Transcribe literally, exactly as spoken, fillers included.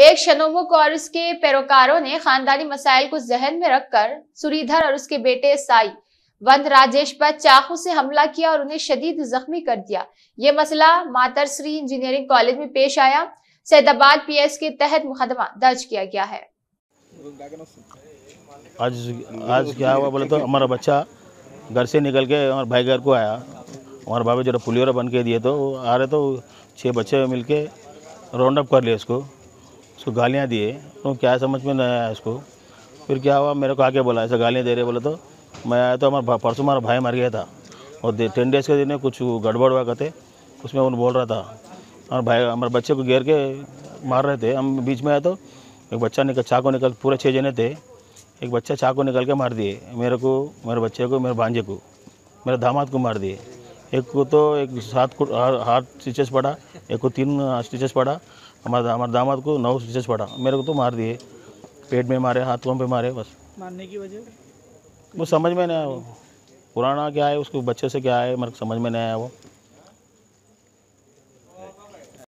एक शनोमुख और उसके पैरोकारों ने खानदानी मसाइल को जहन में रखकर सुरीधर और उसके बेटे साई वंद राजेश पर चाकू से हमला किया और उन्हें शदीद जख्मी कर दिया। ये मसला मातरश्री इंजीनियरिंग कॉलेज में पेश आया। सैदाबाद पीएस के तहत मुकदमा दर्ज किया गया है। आज आज क्या हुआ बोले तो हमारा बच्चा घर से निकल के हमारे भाई घर को आया। हमारे बाबा जो पुलियोरा बन के दिए तो आ रहे तो छः बच्चे मिल के राउंड अप कर लिए उसको उसको गालियाँ दिए तो क्या समझ में नहीं आया उसको। फिर क्या हुआ मेरे को आके बोला ऐसा गालियाँ दे रहे बोले तो मैं आया तो हमारा परसों हमारा भाई मर गया था और टेन डेज़ के दिन कुछ गड़बड़ हुआ करते उसमें उन बोल रहा था हमारे भाई हमारे बच्चे को घेर के मार रहे थे। हम बीच में आए तो एक बच्चा निकल चाकू निकल पूरे छः जने थे। एक बच्चा चाकू निकल के मार दिए मेरे को मेरे बच्चे को मेरे भांजे को मेरे दामाद को मार दिए। एक को तो एक सात को हाथ स्टिचेस पड़ा एक को तीन स्टिचेस पड़ा हमारा हमारे दामाद को नौ स्टिचेस पड़ा मेरे को तो मार दिए पेट में मारे हाथों पे मारे। बस मारने की वजह वो समझ में नहीं आया वो पुराना क्या है उसको बच्चे से क्या है मेरे को समझ में नहीं आया वो।